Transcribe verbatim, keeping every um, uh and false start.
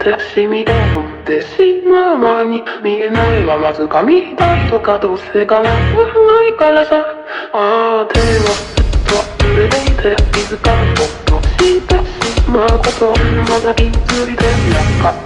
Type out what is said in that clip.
て染みて乗ってしまう前に見えないまま掴みたいとかどうせ叶わないからさ。ああ手はずっと濡れていていつかほっとしてしまうことまだ気づいてなかった。